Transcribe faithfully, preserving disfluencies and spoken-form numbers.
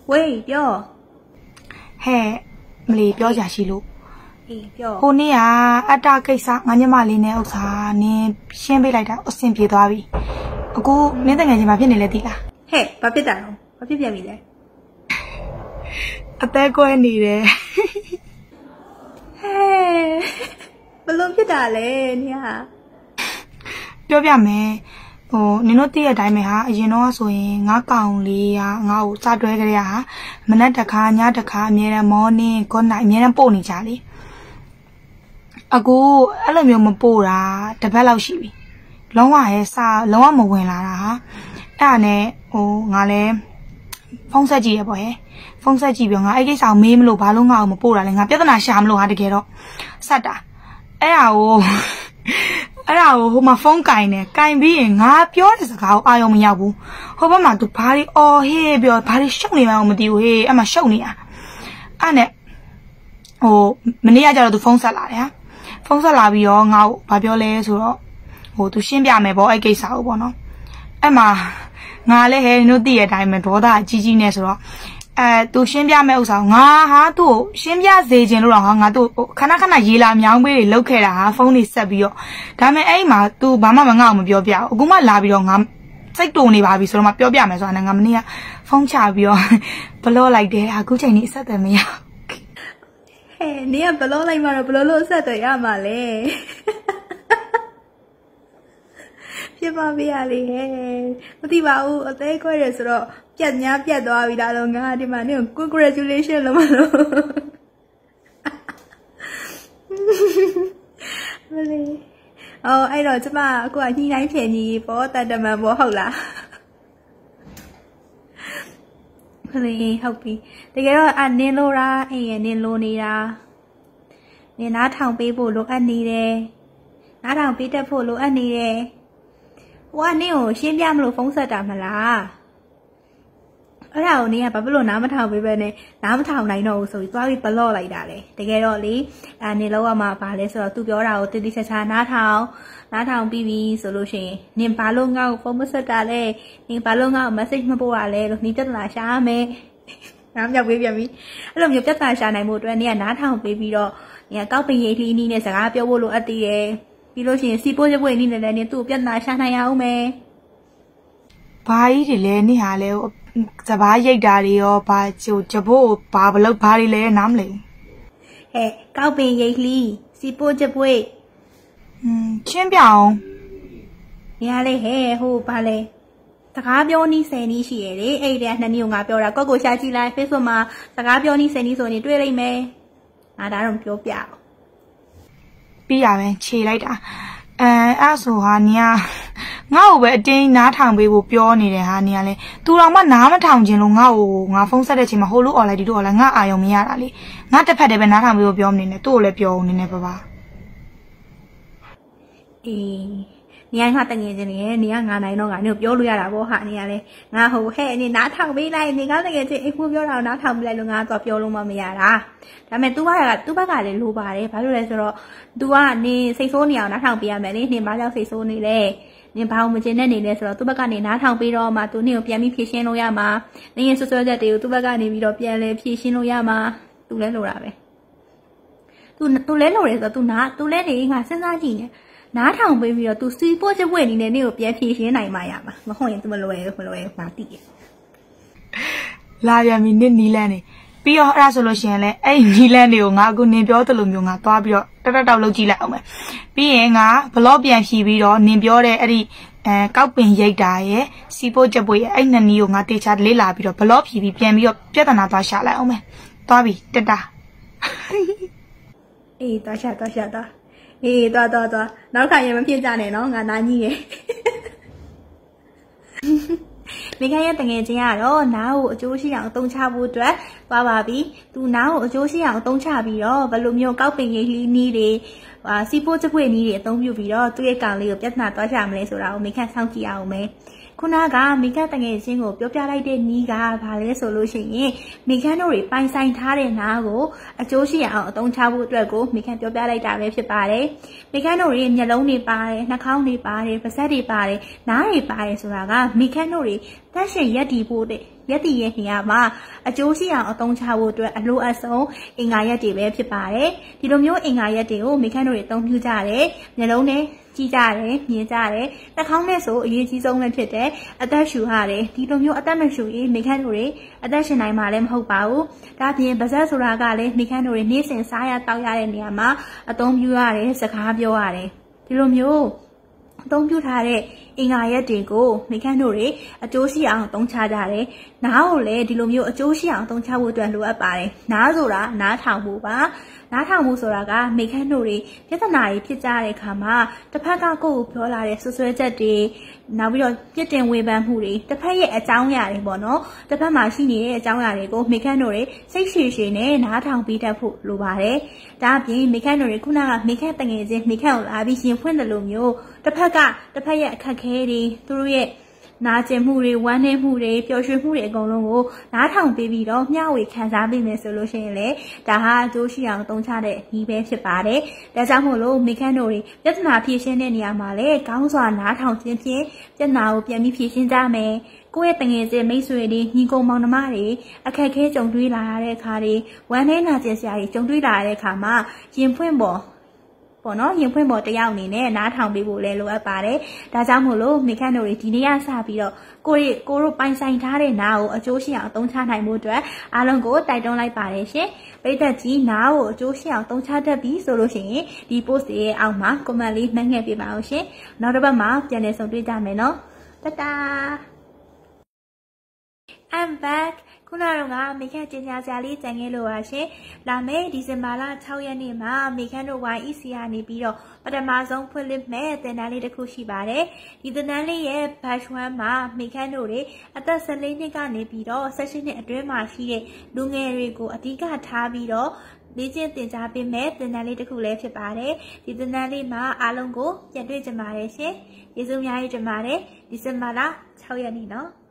喂，表。 嘿，没哩表家西路。 诶，表。 后年啊，阿达给啥？俺家妈哩呢，有啥呢？先别来的，我先别多位。我姑，你等下就把片你来滴啦。 嘿，把片打了，把片片没来。 阿呆乖你嘞。 嘿，不弄片打嘞，你啊。 表表妹。哦，你那第一代没哈，以前我说因我讲哩呀，我咋对个呀？没那得看，伢得看，明天毛呢，过来明天包你家里。阿姑，阿拉没有么包啦，特别老实呗。老话还啥，老话没问啦啦哈。但呢，哦，我嘞，风车机也不嘿，风车机不用啊，哎个啥没么路把路我么包啦，人家别个那下么路还得给了，啥的？哎呀哦。အဲ့ဒါကိုဟိုမှာဖုန်းကင်နေကင်ပြီးရင်ငါပြောတဲ့စကားကိုအာရုံမရောက်ဘူးဟိုဘက်မှာ तू ဘာတွေအော်ဟေးပြောဘာတွေရှုပ်နေမှန်းမသိဘူးဟေးအဲ့မှာရှုပ်နေတာအဲ့နဲ့ဟိုမနေ့ကကျတော့ तू ဖုန်းဆက်လာတယ်ဟာဖုန်းဆက်လာပြီးတော့ငါ့ကိုဘာပြောလဲဆိုတော့ဟို तू ရှင်းပြမယ်ပေါ့အဲ့ကိစ္စကိုပေါ့နော်အဲ့မှာငါလည်းဟဲ့တို့သိရတဲ့အတိုင်းပဲဒေါသအကြီးကြီးနဲ့ဆိုတော့အဲ तू ရှင်းပြမယ်ဥစ္စာငါဟာသူ့ကိုရှင်းပြစေခြင်းလို့တော့ဟာငါတို့ခဏခဏရေးလာမြောင်းပေးတွေလောက်ခဲ့တာဟာဖုန်းတွေဆက်ပြီးတော့ဒါပေမဲ့အဲ့မှာ तू ဘာမှမငါ့ကိုမပြောပြဘူးအခုမှလာပြီးတော့ငါစိတ်တုန်နေပါပြီဆိုတော့မှပြောပြမယ်ဆိုတာနဲ့ငါမနေ့ကဖုန်းချပြီးတော့ဘလော့လိုက်တယ်အခုချိန်นี้အဆက်အသွယ်မရဟဲ့နင်ကဘလော့လိုက်မှတော့ဘလော့လို့အဆက်အသွယ်ရမှာလေဖြစ်ပါပြီလေဟဲ့မသိပါဘူးအသေးခွဲတယ်ဆိုတော့ပြတ်ညာပြတ်သွားပြီလားတော့ငါဒီမှာနင် congratulation လို့မလို့မလေးအော်အဲ့တော့ကျမအခုကညှိနှိုင်းဖြည့်ညီပေါ့တန်တမန်ပေါ့ဟုတ်လားမလေးဟုတ်ပြီတကယ်တော့အနင်းလို့လားအေးရနင်းလို့နေတာနင်နားထောင်ပေးဖို့လိုအပ်နေတယ်နားထောင်ပေးတတ်ဖို့လိုအပ်နေတယ်ဟိုကနင်ကိုရှင်းပြမလို့ဖုန်းဆက်တာမလားအဲ့ဒါကိုနင်ကဘာဖြစ်လို့နားမထောင်ပေးပဲနဲ့နားမထောင်နိုင်တော့ဘူးဆိုပြီးသွားပြီးဘလော့လိုက်တာလေတကယ်တော့လေအဲနင်လောက်ရမှာဘာလဲဆိုတော့သူပြောတာကိုတိတိကျကျနားထောင်နားထောင်ပြီးပြီဆိုလို့ရှိရင်နင်ဘာလို့ငါ့ကိုဖုန်းမဆက်တာလဲနင်ဘာလို့ငါ့ကို message မပို့ရလဲလို့နင်ပြဿနာရှာမယ်နားမြောက်ပေးပြန်ပြီအဲ့လိုမျိုးပြဿနာရှာနိုင်မှုအတွက်နင်ကနားထောင်ပေးပြီးတော့နင်ကကောက်ပင်ရိတ်ကလေးနည်းနဲ့စကားပြောဖို့လိုအပ်သေးတယ်ပြီးလို့ရှိရင်စီပိုးချက်ပွေနည်းနဲ့လည်းနင်သူ့ကိုပြဿနာရှာနိုင်အောင်မယ်ဘာကြီးတွေလဲနေဟာလဲစဘာရိတ်တာတွေရောဘာကျိုကျဖို့ဘာဘလို့ဘာတွေလဲနားမလဲဟဲ့ကောက်ပင်ရိတ်ကလေးစီပိုးချက်ပွေอืมချင်းပြအောင်နေရာလေဟဲ့ဟိုဘာလဲစကားပြောနည်းဆယ်နည်းရှိရလေအဲ့ဒီကနှစ်နည်းကိုငါပြောတာကော့ကိုရှာကြည့်လိုက် Facebook မှာစကားပြောနည်းဆယ်နည်းဆိုရင်တွေ့လိမ့်မယ်ငါဒါတော့ပြောပြအောင်ပြီးရပဲခြေလိုက်တာအဲအဲ့ဆိုဟာနေရာငါ့ကိုပဲအတင်းနားထောင်ပေးဖို့ပြောနေတယ်ဟာနေရာလဲသူတော်မှနားမထောင်ခြင်းလို့ငါ့ကိုငါဖုန်းဆက်တဲ့အချိန်မှာဟိုလို online ဒီလို online ငါအာရုံမရတာလေငါတစ်ဖက်တည်းပဲနားထောင်ပေးဖို့ပြောမနေနဲ့သူ့ကိုလည်းပြောနေနေပါပါအေးနေရာငါတငယ်ချင်းနေနေရာငါနိုင်တော့ငါနေကိုပြောလို့ရတာပေါ့ဟာနေရာလဲငါဟိုဟဲ့နေနားထောင်ပေးလိုက်နေငါတငယ်ချင်းအိမ်ကိုပြောတာနားထောင်ပေးလိုက်လို့ငါတော့ပြောလို့မမရတာဒါပေမဲ့ तू ကက तू ဘက်ကလည်းလိုပါတယ်ဘာလို့လဲဆိုတော့ तू ကနေစိတ်ဆိုးနေအောင်နားထောင်ပေးရမယ်လေနေမကြောက်စိတ်ဆိုးနေလေနင်ဘာမှမကျင်တဲ့နေလဲဆိုတော့သူ့ဘက်ကနေနားထောင်ပြီးတော့မှသူနင်ကိုပြန်ပြီးဖြည့်ရှင်းလို့ရမှာနင်ရဲ့ဆွဆွချက်တွေကိုသူ့ဘက်ကနေပြီးတော့ပြန်လဲဖြည့်ရှင်းလို့ရမှာသူလဲလိုတာပဲသူသူလဲလိုတယ်ဆိုတော့သူနာသူလဲနေငါစဉ်းစားကြည့်နေနားထောင်ပြီးပြီးတော့သူစီပို့ချက်ပွင့်နေနေနင်ကိုပြန်ဖြည့်ရှင်းနိုင်မှာရမှာမဟုတ်ရင်သူမလွယ်မလွယ်ငါသိတယ်လာရမီနစ်နီလန်းနေပြီးတော့အဲ့ဒါဆိုလို့ရှိရင်လည်းအဲ့နီလန်းတွေကိုငါအခုနင်ပြောသလိုမျိုးငါသွားပြီးတော့တက်တက်တောက်လုပ်ကြည့်လိုက်အောင်မယ်ပြီးရင်ငါဘလော့ပြန်ဖြီးပြီးတော့နင်ပြောတဲ့အဲ့ဒီအဲကောက်ပင်ရိတ်တာရဲ့စီပိုးချက်ပွေရဲ့အဲ့နှစ်နီးကိုငါတေချာလေးလာပြီးတော့ဘလော့ဖြီးပြီးပြန်ပြီးတော့ပြဿနာသွားရှာလိုက်အောင်မယ်သွားပြီတက်တာအေးသွားရှာသွားရှာသွားအေးသွားသွားသွားနောက်ခါရင်မဖြစ်ကြနဲ့နော်ငါနားကြီးရဲ့မိခိုင်းရဲ့တငယ်ချင်းကတော့နားကိုအကျိုးရှိအောင်အသုံးချဖို့အတွက်သွားပါပြီသူနားကိုအကျိုးရှိအောင်အသုံးချပြီးတော့ဘယ်လိုမျိုးကောက်ပင်ရိတ်လေးနီးတွေအာစီပိုးချက်ပွေနီးတွေအသုံးပြုပြီးတော့သူ့ရဲ့ကောင်လေးကိုပြဿနာသွားရှာမလဲဆိုတာကိုမိခိုင်းစောင့်ကြည့်အောင်မယ်ခုနကမိခန့်တငယ်ချင်းကိုပြောပြလိုက်တဲ့နီးကဘာလဲဆိုလို့ရှိရင်မိခန့်တို့တွေပိုင်ဆိုင်ထားတဲ့နားကိုအကျိုးရှိအောင်အသုံးချဖို့အတွက်ကိုမိခန့်ပြောပြလိုက်တာပဲဖြစ်ပါတယ်မိခန့်တို့တွေမျက်လုံးတွေပါတယ်နှာခေါင်းတွေပါတယ်ပါးစပ်တွေပါတယ်နားတွေပါတယ်ဆိုတာကမိခန့်တို့တွေတက်ရှင်ရက်တီဖို့တဲ့ရက်တည်ရဲ့နေရာမှာအကျိုးရှိအောင်အသုံးချဖို့အတွက်အလိုအဆုံးအင်္ဂါရက်တွေပဲဖြစ်ပါတယ်ဒီလိုမျိုးအင်္ဂါရက်တွေကိုမိခန်းတို့တွေအသုံးပြုကြတယ်မျက်လုံးနဲ့ကြည့်ကြတယ်မြင်ကြတယ်နှာခေါင်းနဲ့ဆိုအရေးကြီးဆုံးပဲဖြစ်တယ်အသက်ရှူရတယ်ဒီလိုမျိုးအသက်မရှူရင်မိခန်းတို့တွေအသက်ရှင်နိုင်မှာလည်းမဟုတ်ပါဘူးဒါပြင်ပါဇက်ဆိုတာကလည်းမိခန်းတို့တွေနေ့စဉ်စားရတောက်ရတဲ့နေရာမှာအသုံးပြုရတယ်စကားပြောရတယ်ဒီလိုမျိုးအသုံးပြုထားတဲ့အင်္ဂါရက်တွေကိုမိခန်းတို့တွေအကျိုးရှိအောင်သုံးချကြတယ်။နားကိုလည်းဒီလိုမျိုးအကျိုးရှိအောင်သုံးချဖို့အတွက်လိုအပ်ပါတယ်။နားဆိုတာနားထောင်မှုပါ။နားထောင်မှုဆိုတာကမိခန်းတို့တွေပြဿနာတွေဖြစ်ကြတဲ့အခါမှာတစ်ဖက်ကကိုယ့်ကိုပြောလာတဲ့ဆွဆွဲချက်တွေနောက်ပြီးတော့ပြစ်တင်ဝေဖန်မှုတွေတစ်ဖက်ရဲ့အကြောင်းအရာတွေပေါ့နော်။တစ်ဖက်မှာရှိနေတဲ့အကြောင်းအရာတွေကိုမိခန်းတို့တွေစိတ်ရှည်ရှည်နဲ့နားထောင်ပြီးတတ်ဖို့လိုပါတယ်။ဒါအပြင်မိခန်းတို့တွေခုနကမိခန်းတငယ်ချင်းမိခန်းကိုလာပြီးရှင်ဖွင့်တယ်လို့မျိုးတစ်ဖက်ကတစ်ဖက်ရဲ့အခက်ခဲတွေသူတို့ရဲ့နာကျင်မှုတွေဝမ်းနည်းမှုတွေပျော်ရွှင်မှုတွေအကုန်လုံးကိုနားထောင်ပေးပြီးတော့မျှဝေခံစားပေးမယ်ဆိုလို့ရှိရင်လေဒါဟာအကျိုးရှိအောင်သုံးချတဲ့နည်းပဲဖြစ်ပါတယ်။ဒါကြောင့်မို့လို့မိခန်းတို့တွေပြဿနာဖြေရှင်းတဲ့နေရာမှာလေကောင်းစွာနားထောင်ခြင်းဖြင့်ပြဿနာကိုပြန်ပြီးဖြေရှင်းကြမယ်။ကိုယ့်ရဲ့တငယ်ချင်းမိတ်ဆွေတွေညီကိုမောင်နှမတွေအခက်ခဲကြုံတွေ့လာရတဲ့အခါတွေဝမ်းနည်းနာကျင်စရာတွေကြုံတွေ့လာရတဲ့အခါမှာရင်ဖွင့်ပေါ်ပေါ့နော်ရင်ဖွင့်ပေါ်တယောက်အနေနဲ့နားထောင်ပေးဖို့လည်းလိုအပ်ပါတယ်။ဒါကြောင့်မို့လို့မိခန်းတို့တွေဒီနေ့ကစပြီးတော့ကိုရီကိုတို့ပိုင်ဆိုင်ထားတဲ့နားကိုအကျိုးရှိအောင်အသုံးချနိုင်ဖို့အတွက်အားလုံးကိုတိုက်တွန်းလိုက်ပါတယ်ရှင်။ပရိသတ်ကြီးနားကိုအကျိုးရှိအောင်သုံးချတတ်ပြီဆိုလို့ရှိရင်ဒီ post ရဲ့အောက်မှာ comment လေးမှတ်ငယ်ပေးပါအောင်ရှင်။နောက်တစ်ပတ်မှာပြန်လည်ဆုံတွေ့ကြမယ်နော်။တတာ I'm back ခုနကတော့မိခန်းကျင်ညာစရာလေးကြံခဲ့လို့ပါရှင်။လာမယ့်ဒီဇင်ဘာလ၆ရက်နေ့မှာမိခန်းတို့ Y E C ကနေပြီးတော့ပထမဆုံးဖွင့်လှစ်မဲ့သင်တန်းလေးတစ်ခုရှိပါတယ်။ဒီသင်တန်းလေးရဲ့ batch one မှာမိခန်းတို့တွေအသက်၁၄နှစ်ကနေပြီးတော့၁၈နှစ်အတွင်းမှာရှိတဲ့လူငယ်တွေကိုအဓိကထားပြီးတော့လေ့ကျင့်သင်ကြားပေးမဲ့သင်တန်းလေးတစ်ခုလည်းဖြစ်ပါတယ်။ဒီသင်တန်းလေးမှာအားလုံးကိုပြန်တွေ့ကြပါရစေရှင်။ကျေးဇူးများကြီးတင်ပါတယ်။ဒီဇင်ဘာလ၆ရက်နေ့နော်။